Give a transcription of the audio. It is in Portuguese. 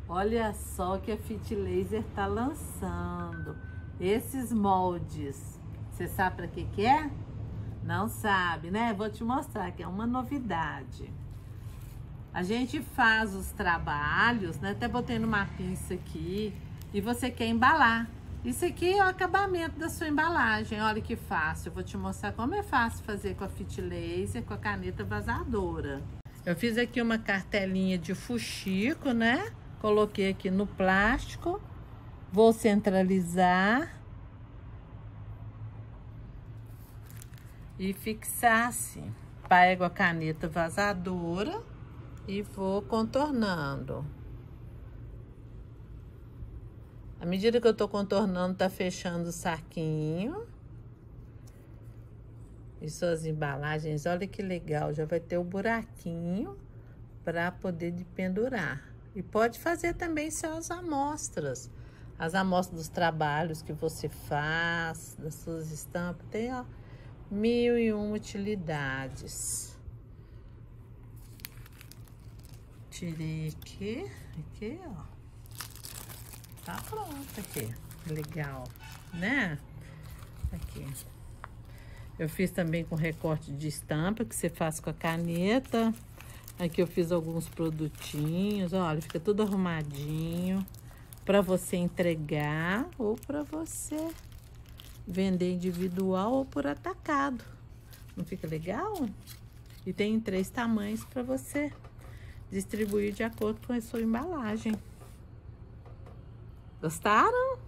Olha só o que a Fit Laser tá lançando. Esses moldes. Você sabe para que é? Não sabe, né? Vou te mostrar que é uma novidade. A gente faz os trabalhos, né? Até botei numa pinça aqui. E você quer embalar. Isso aqui é o acabamento da sua embalagem. Olha que fácil. Eu vou te mostrar como é fácil fazer com a Fit Laser, com a caneta vazadora. Eu fiz aqui uma cartelinha de fuxico, né? Coloquei aqui no plástico. Vou centralizar. E fixar assim. Pego a caneta vazadora e vou contornando. À medida que eu tô contornando, tá fechando o saquinho. E suas embalagens, olha que legal, já vai ter o buraquinho para poder de pendurar. E pode fazer também suas amostras. As amostras dos trabalhos que você faz, das suas estampas, tem, ó, 1001 utilidades. Tirei aqui, ó. Tá pronto aqui. Legal, né? Aqui. Eu fiz também com recorte de estampa, que você faz com a caneta. Aqui eu fiz alguns produtinhos, olha, fica tudo arrumadinho. Pra você entregar ou pra você vender individual ou por atacado. Não fica legal? E tem em 3 tamanhos pra você distribuir de acordo com a sua embalagem. Gostaram?